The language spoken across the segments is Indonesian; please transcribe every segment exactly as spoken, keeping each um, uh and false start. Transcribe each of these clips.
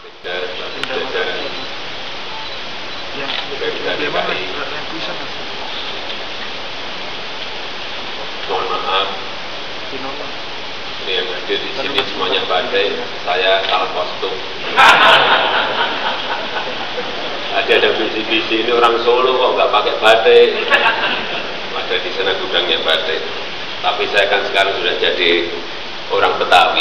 dan jajaran Pemerintah D K I. Mohon maaf, ini yang hadir di sini semuanya badai, saya salah kostum. Ada ada bisi-bisi ini orang Solo kok nggak pakai badai. Ada di sana gudangnya badai. Tapi saya kan sekarang sudah jadi orang Betawi.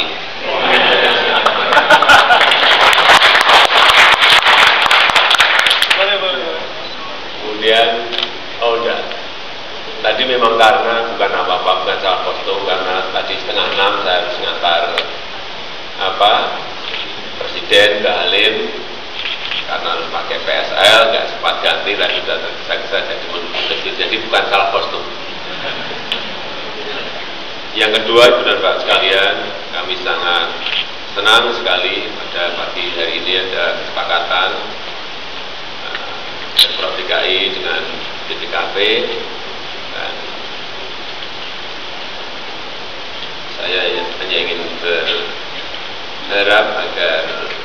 Kemudian, oh udah. Tadi memang karena bukan apa-apa, bukan salah kostum, karena tadi setengah enam saya harus ngantar apa Presiden ke Halim karena harus pakai P S L, nggak sempat ganti dan sudah tergesa-gesa jadi menuju kecil. Jadi bukan salah kostum. Yang kedua, Ibu dan Pak sekalian, kami sangat senang sekali pada pagi hari ini ada kesepakatan Pemprov D K I dengan B P K P, dan saya hanya ingin berharap agar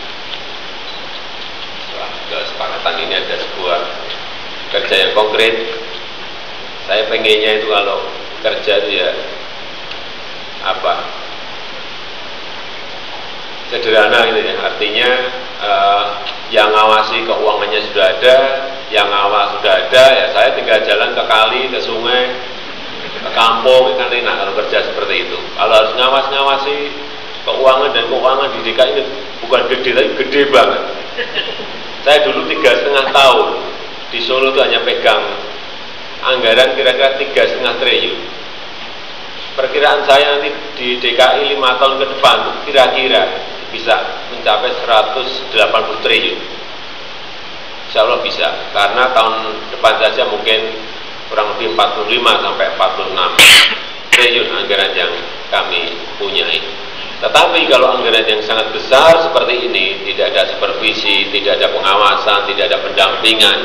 kesepakatan ini ada sebuah kerja yang konkret. Saya pengennya itu kalau kerja itu ya apa sederhana gitu ya, artinya uh, yang ngawasi keuangannya sudah ada, yang ngawas sudah ada, ya saya tinggal jalan ke kali, ke sungai, ke kampung, kan enak kalau kerja seperti itu. Kalau harus ngawas-ngawasi keuangan, dan keuangan di D K I ini bukan gede, tapi gede banget. Saya dulu tiga setengah tahun di Solo itu hanya pegang anggaran kira-kira tiga setengah triliun. Perkiraan saya nanti di D K I lima tahun ke depan kira-kira bisa mencapai seratus delapan puluh triliun. Insya Allah bisa, karena tahun depan saja mungkin kurang lebih empat puluh lima sampai empat puluh enam triliun anggaran yang kami punyai. Tetapi kalau anggaran yang sangat besar seperti ini, tidak ada supervisi, tidak ada pengawasan, tidak ada pendampingan,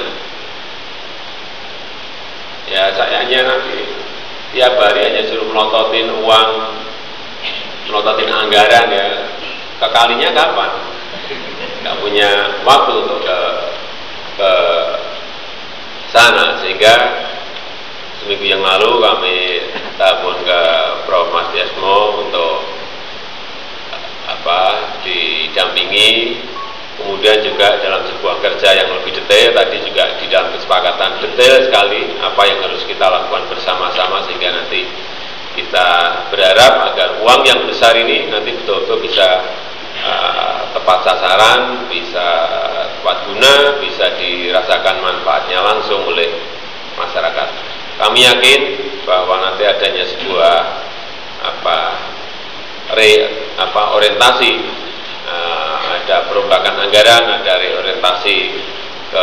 ya saya hanya nanti tiap hari hanya suruh melototin uang, melototin anggaran, ya kekalinya kapan? Nggak punya waktu untuk ke ke sana. Sehingga seminggu yang lalu kami telepon ke Prof Mas Diasmo untuk apa didampingi, kemudian juga dalam sebuah kerja yang lebih detail. Tadi juga di dalam kesepakatan detail sekali apa yang harus kita lakukan bersama-sama, sehingga nanti kita berharap agar uang yang besar ini nanti betul-betul bisa uh, tepat sasaran, bisa tepat guna, bisa dirasakan manfaatnya langsung oleh masyarakat. Kami yakin bahwa nanti adanya sebuah apa re apa orientasi, uh, ada perombakan anggaran, ada reorientasi ke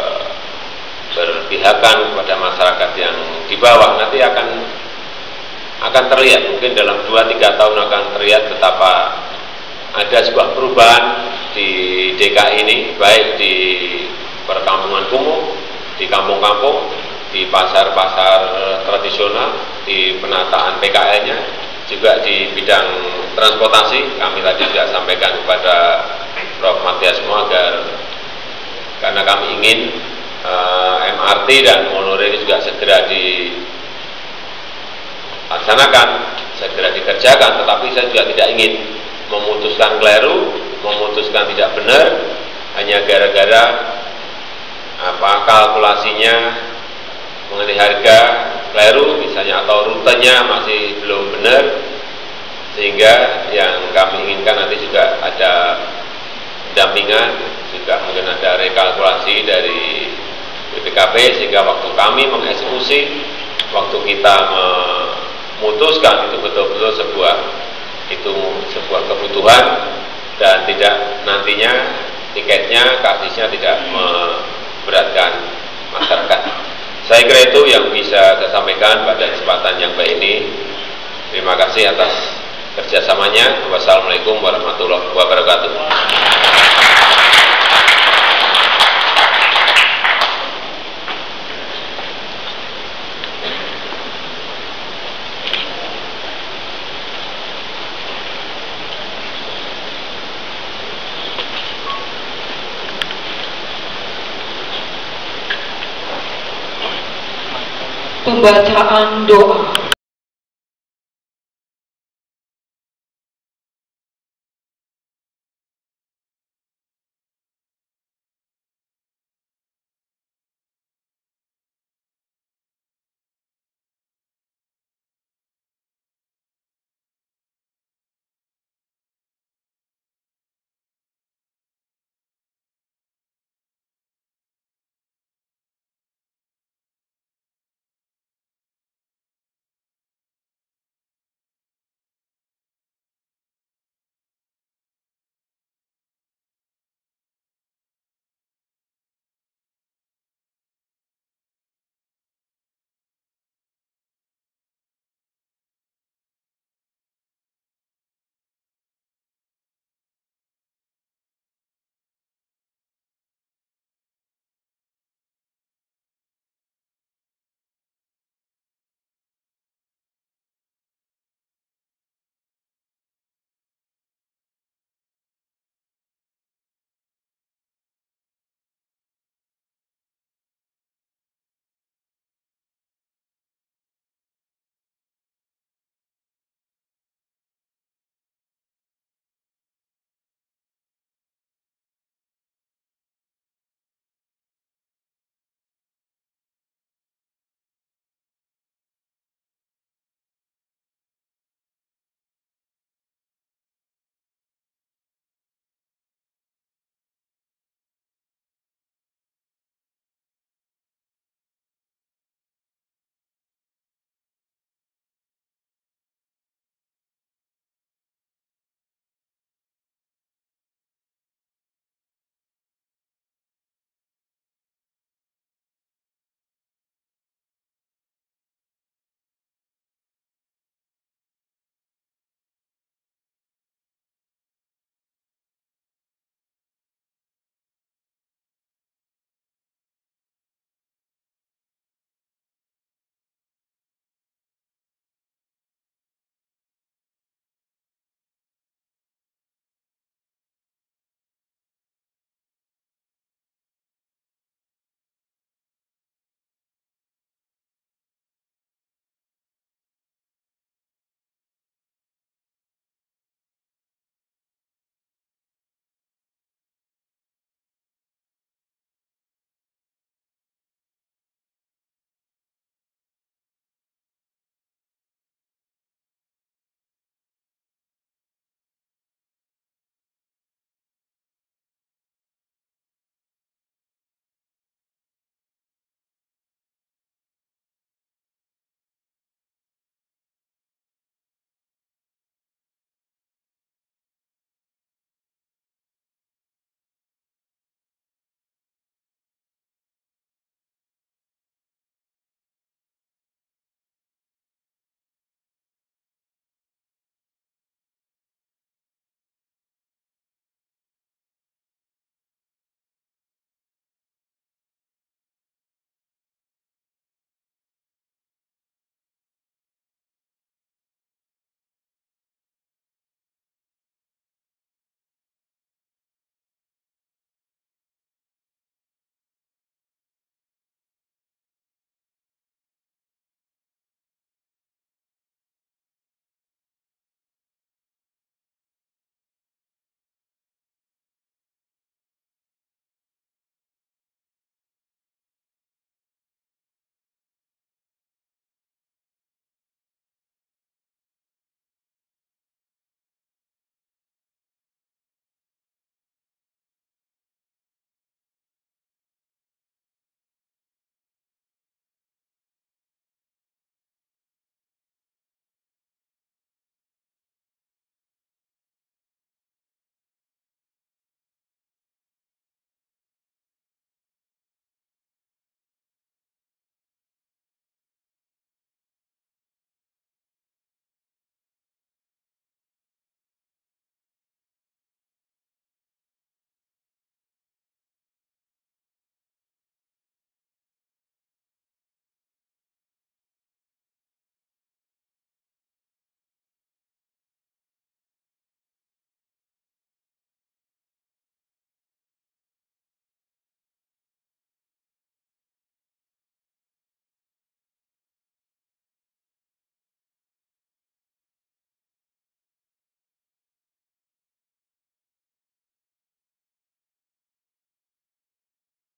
berpihakan kepada masyarakat yang di bawah. Nanti akan akan terlihat, mungkin dalam dua tiga tahun akan terlihat betapa ada sebuah perubahan di D K I ini, baik di perkampungan kumuh, di kampung-kampung, di pasar-pasar tradisional, di penataan P K L-nya, juga di bidang transportasi. Kami tadi juga sampaikan kepada Prof Matiasmo agar, karena kami ingin uh, M R T dan monorail ini juga segera dilaksanakan, segera dikerjakan, tetapi saya juga tidak ingin memutuskan keliru, memutuskan tidak benar hanya gara-gara apa kalkulasinya mengenai harga keliru misalnya, atau rutenya masih belum benar, sehingga yang kami inginkan nanti juga ada pendampingan, juga mungkin ada rekalkulasi dari B P K P, sehingga waktu kami mengeksekusi, waktu kita memutuskan itu betul-betul sebuah itu sebuah kebutuhan, dan tidak nantinya tiketnya, karcisnya tidak memberatkan masyarakat. Saya kira itu yang bisa saya sampaikan pada kesempatan yang baik ini. Terima kasih atas kerjasamanya. Wassalamualaikum warahmatullahi wabarakatuh. pembacaan doa.